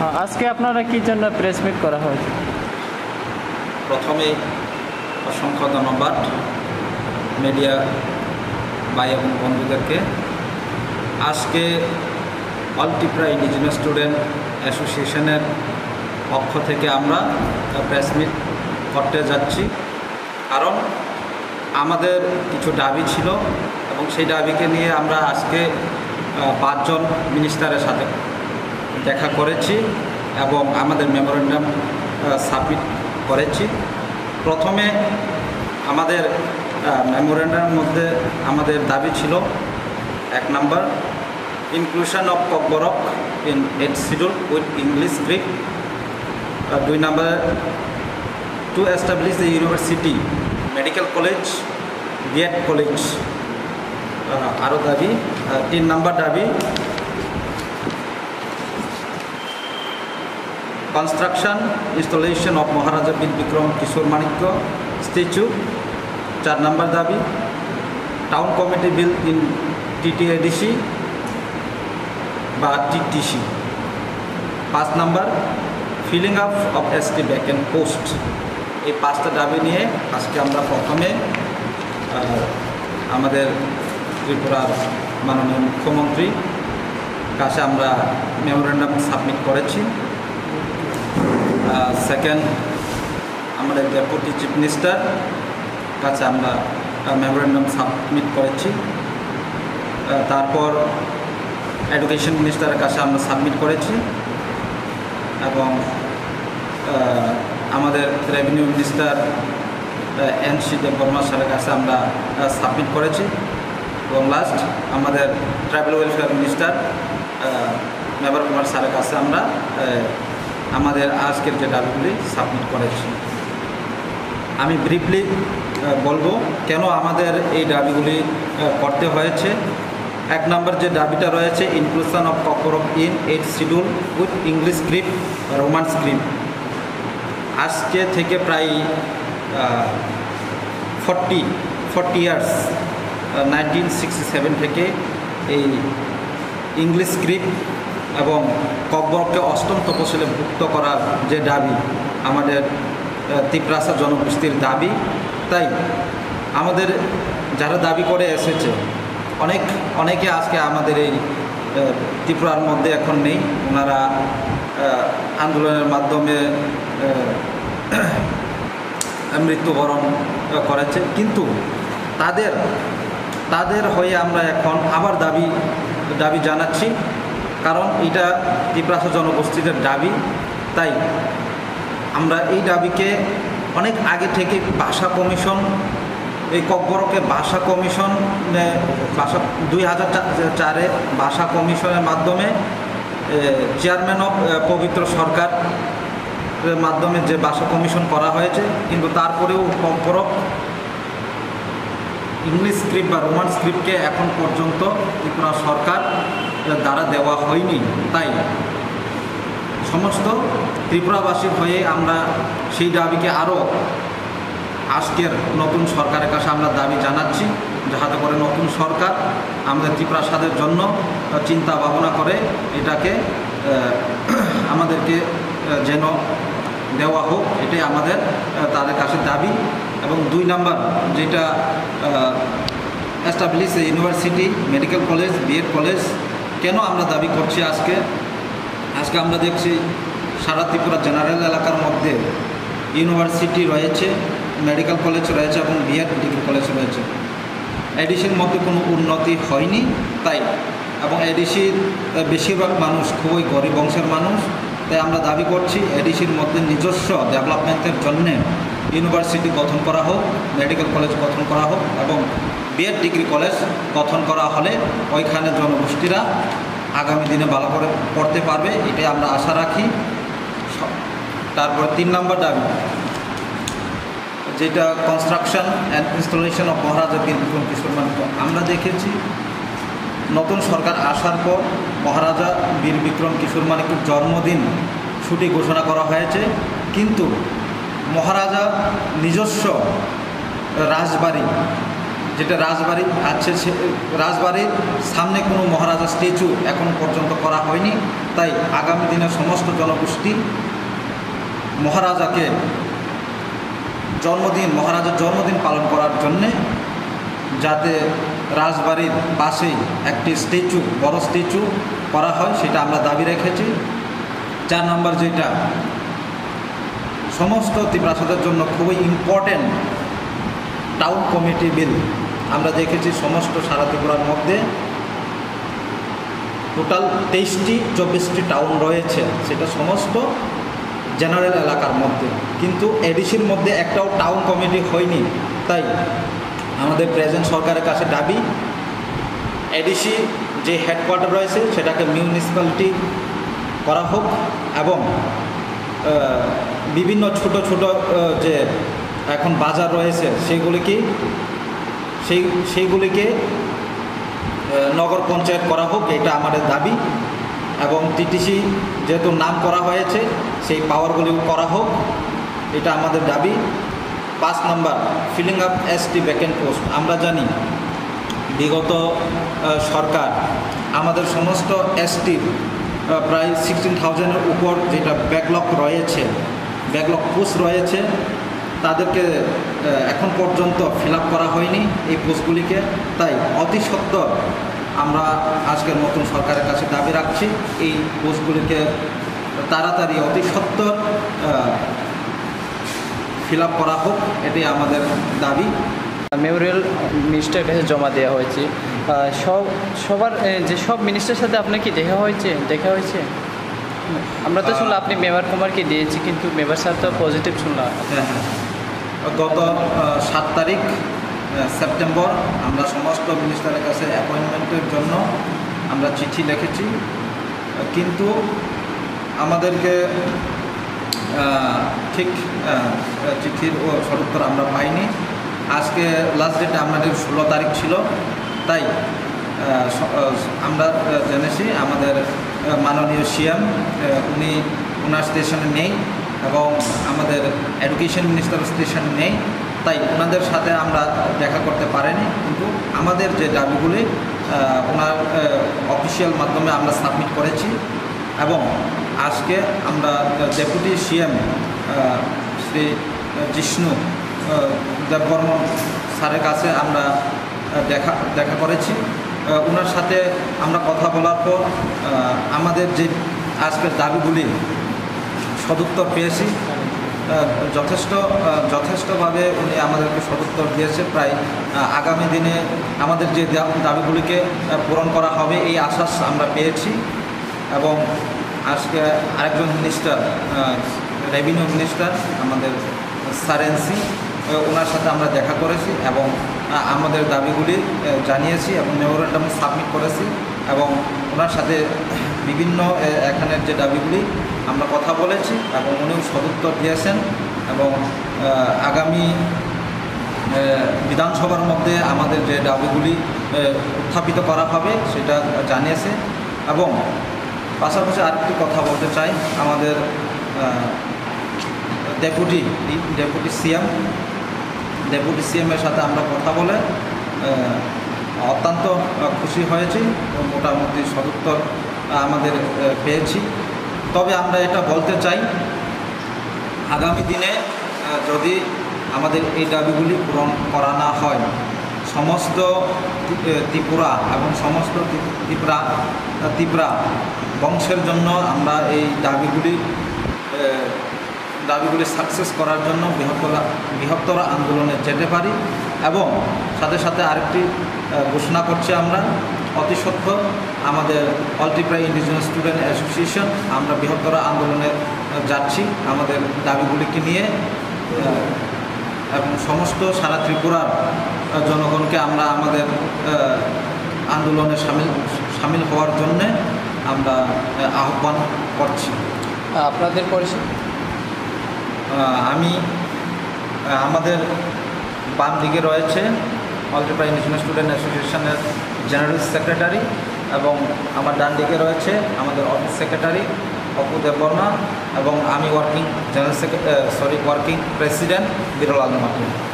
আজকে আপনারা কি জন্য প্রেস মিট করা হয়েছে? প্রথমে অসংখ্য ধন্যবাদ মিডিয়া ভাই এবং বন্ধুদেরকে। আজকে অল ত্রিপুরা ইন্ডিজিনাস স্টুডেন্ট অ্যাসোসিয়েশনের পক্ষ থেকে আমরা প্রেস মিট করতে যাচ্ছি, কারণ আমাদের কিছু দাবি ছিল এবং সেই দাবিকে নিয়ে আমরা আজকে 5 জন মিনিস্টারের সাথে দেখা করেছি এবং আমাদের মেমোরেন্ডাম সাবমিট করেছি। প্রথমে আমাদের মেমোরেন্ডামের মধ্যে আমাদের দাবি ছিল 1 নম্বর, inclusion of Kokborok in 8th schedule with English script. 2 নম্বর, to establish the university, medical college, B Ed college আরও দাবি। 3 নম্বর দাবি, construction installation of Maharaja Bir Bikram Kishore Manikya statue. 4 নম্বর দাবি, town committee bill in TTADC বা টিটিসি। 5 নম্বর, filling up of ST vacant post. এই 5টা দাবি নিয়ে আজকে আমরা প্রথমে আমাদের ত্রিপুরার মাননীয় মুখ্যমন্ত্রী কাছে আমরা মেমোরেন্ডাম সাবমিট করেছি। সেকেন্ড, আমাদের ডেপুটি চিফ মিনিস্টার কাছে আমরা মেমোরেন্ডাম সাবমিট করেছি। তারপর এডুকেশন মিনিস্টারের কাছে আমরা সাবমিট করেছি এবং আমাদের রেভিনিউ মিনিস্টার এন.সি. দেববর্মা স্যারের কাছে আমরা সাবমিট করেছি এবং লাস্ট আমাদের tribal welfare minister Mebar Kumar স্যারের কাছে আমরা আমাদের আজকের যে দাবিগুলি সাবমিট করেছি। আমি ব্রিফলি বলবো কেন আমাদের এই দাবিগুলি করতে হয়েছে। 1 নম্বর যে দাবিটা রয়েছে, inclusion of Kokborok in 8th schedule with English script, Roman script. আজকে থেকে প্রায় 40 ইয়ার্স 1967 থেকে এই ইংলিশ স্ক্রিপ্ট এবং ককবরককে 8ম তপশিলে ভুক্ত করার যে দাবি আমাদের ত্রিপ্রাসা জনগোষ্ঠীর দাবি। তাই আমাদের যারা দাবি করে এসেছে অনেকে আজকে আমাদের এই ত্রিপুরার মধ্যে এখন নেই, ওনারা আন্দোলনের মাধ্যমে মৃত্যুবরণ করেছে, কিন্তু তাদের হয়ে আমরা এখন আবার দাবি জানাচ্ছি, কারণ এটা ত্রিপ্রাসা জনগোষ্ঠীদের দাবি। তাই আমরা এই দাবিকে অনেক আগে থেকে ভাষা কমিশন, এই ককবরকে ভাষা কমিশন 2004-এ ভাষা কমিশনের মাধ্যমে চেয়ারম্যান অফ পবিত্র সরকারের মাধ্যমে যে ভাষা কমিশন করা হয়েছে, কিন্তু তারপরেও ককবরক ইংলিশ স্ক্রিপ্ট বা রোমান স্ক্রিপ্টকে এখন পর্যন্ত ত্রিপুরা সরকার দ্বারা দেওয়া হয়নি। তাই সমস্ত ত্রিপুরাবাসীর হয়ে আমরা সেই দাবিকে আরও আজকের নতুন সরকারের কাছে আমরা দাবি জানাচ্ছি, যাতে করে নতুন সরকার আমাদের ত্রিপুরাসাদের জন্য চিন্তা ভাবনা করে এটাকে আমাদেরকে যেন দেওয়া হোক, এটাই আমাদের তাদের কাছে দাবি। এবং 2 নম্বর যেটা, establish university, medical college, B Ed college. কেন আমরা দাবি করছি আজকে আমরা দেখছি সারা ত্রিপুরা জেনারেল এলাকার মধ্যে ইউনিভার্সিটি রয়েছে, মেডিকেল কলেজ রয়েছে এবং বিএড ডিগ্রি কলেজ রয়েছে। এডিসির মধ্যে কোনো উন্নতি হয়নি, তাই এবং এডিসির বেশিরভাগ মানুষ খুবই গরিব বংশের মানুষ। তাই আমরা দাবি করছি এডিসির মধ্যে নিজস্ব ডেভেলপমেন্টের জন্য ইউনিভার্সিটি গঠন করা হোক, মেডিকেল কলেজ গঠন করা হোক এবং বিএড ডিগ্রি কলেজ গঠন করা হলে ওইখানে জনগোষ্ঠীরা আগামী দিনে ভালো করে পড়তে পারবে, এটাই আমরা আশা রাখি। তারপর 3 নম্বর দাবি, যেটা construction and installation of Maharaja Bir Bikram Kishore Manikya. আমরা দেখেছি নতুন সরকার আসার পর মহারাজা বীর বিক্রম কিশোর মাণিক্যর জন্মদিন ছুটি ঘোষণা করা হয়েছে, কিন্তু মহারাজা নিজস্ব রাজবাড়ি যেটা রাজবাড়ি আছে, রাজবাড়ির সামনে কোনো মহারাজা স্ট্যাচু এখনও পর্যন্ত করা হয়নি। তাই আগামী দিনে সমস্ত জনগোষ্ঠী মহারাজার জন্মদিন পালন করার জন্যে যাতে রাজবাড়ির পাশেই একটি বড় স্ট্যাচু করা হয়, সেটা আমরা দাবি রেখেছি। 4 নম্বর, যেটা সমস্ত ত্রিপ্রাসাদের জন্য খুবই ইম্পর্টেন্ট টাউন কমিটি বিল। আমরা দেখেছি সমস্ত সারা ত্রিপুরার মধ্যে টোটাল 23টি টাউন রয়েছে, সেটা সমস্ত জেনারেল এলাকার মধ্যে, কিন্তু এডিসির মধ্যে একটাও টাউন কমিটি হয়নি। তাই আমাদের প্রেজেন্ট সরকারের কাছে দাবি, এডিসি যে হেডকোয়ার্টার রয়েছে সেটাকে মিউনিসিপ্যালিটি করা হোক এবং বিভিন্ন ছোট যে এখন বাজার রয়েছে সেইগুলিকে নগর পঞ্চায়েত করা হোক, এটা আমাদের দাবি। এবং টিটিসি যেহেতু নাম করা হয়েছে সেই পাওয়ারগুলিও করা হোক, এটা আমাদের দাবি। 5 নম্বর, filling up ST vacant post. আমরা জানি বিগত সরকার আমাদের সমস্ত এসটির প্রায় 16,000-এর উপর যেটা ব্যাকলগ পোস্ট রয়েছে, তাদেরকে এখন পর্যন্ত ফিল আপ করা হয়নি এই পোস্টগুলিকে। তাই অতি সত্বর আমরা আজকের নতুন সরকারের কাছে দাবি রাখছি, এই পোস্টগুলিকে তাড়াতাড়ি অতি সত্বর ফিল আপ করা হোক, এটাই আমাদের দাবি। মেমোরিয়াল মিনিস্টারের কাছে জমা দেওয়া হয়েছে। সব মিনিস্টারের সাথে আপনার কি দেখা হয়েছে? আমরা তো শুনলাম আপনি মেয়র কুমারকে দিয়েছি, কিন্তু মেয়র স্যার তো পজিটিভ শুনলাম। হ্যাঁ, গত 7 তারিখ সেপ্টেম্বর আমরা সমস্ত মিনিস্টারের কাছে অ্যাপয়েন্টমেন্টের জন্য আমরা চিঠি লিখেছি, কিন্তু আমাদেরকে ঠিক চিঠির সদুত্তর আমরা পাইনি। আজকে লাস্ট ডেট আমাদের 16 তারিখ ছিল। তাই আমরা জেনেছি আমাদের মাননীয় সিএম ওনার স্টেশনে নেই এবং আমাদের এডুকেশন মিনিস্টার স্টেশনে নেই। তাই ওনাদের সাথে আমরা দেখা করতে পারিনি, কিন্তু আমাদের যে দাবিগুলি ওনার অফিসিয়াল মাধ্যমে আমরা সাবমিট করেছি। এবং আজকে আমরা ডেপুটি সিএম শ্রী জিষ্ণু দেববর্মন স্যারের কাছে আমরা দেখা করেছি। ওনার সাথে আমরা কথা বলার পর আমাদের যে আজকের দাবিগুলি সদুত্তর পেয়েছি, যথেষ্টভাবে উনি আমাদেরকে সদুত্তর দিয়েছে। প্রায় আগামী দিনে আমাদের যে দাবিগুলিকে পূরণ করা হবে এই আশ্বাস আমরা পেয়েছি। এবং আজকে আরেকজন মিনিস্টার, রেভিনিউ মিনিস্টার আমাদের সারেন্সি, ওনার সাথে আমরা দেখা করেছি এবং আমাদের দাবিগুলি জানিয়েছি এবং মেমোরেন্ডাম সাবমিট করেছি। এবং ওনার সাথে বিভিন্ন এখানের যে দাবিগুলি আমরা কথা বলেছি এবং উনিও সদুত্তর দিয়েছেন। এবং আগামী বিধানসভার মধ্যে আমাদের যে দাবিগুলি উত্থাপিত করা হবে সেটা জানিয়েছে। এবং পাশাপাশি আরেকটি কথা বলতে চাই, আমাদের ডেপুটি সিএমের সাথে আমরা কথা বলে অত্যন্ত খুশি হয়েছি, মোটামুটি সদুত্তর আমাদের পেয়েছি। তবে আমরা এটা বলতে চাই, আগামী দিনে যদি আমাদের এই দাবিগুলি পূরণ করা না হয়, সমস্ত ত্রিপুরা এবং সমস্ত ত্রিপুরা বংশের জন্য আমরা এই দাবিগুলি সাকসেস করার জন্য বৃহত্তর আন্দোলনে যেতে পারি। এবং সাথে সাথে আরেকটি ঘোষণা করছি, আমরা অতি সত্বর আমাদের all Tripura indigenous student association আমরা বৃহত্তর আন্দোলনে যাচ্ছি আমাদের দাবিগুলিকে নিয়ে। এবং সমস্ত সারা ত্রিপুরার জনগণকে আমরা আমাদের আন্দোলনে সামিল হওয়ার জন্যে আমরা আহ্বান করছি। আপনাদের পরিষদ আমাদের বাম দিকে রয়েছে অল ত্রিপুরা ইন্ডিজিনাস স্টুডেন্ট অ্যাসোসিয়েশনের জেনারেল সেক্রেটারি এবং আমার ডান দিকে রয়েছে আমাদের অফিস সেক্রেটারি অপু দেববর্মা এবং আমি ওয়ার্কিং প্রেসিডেন্ট বিরল আলম।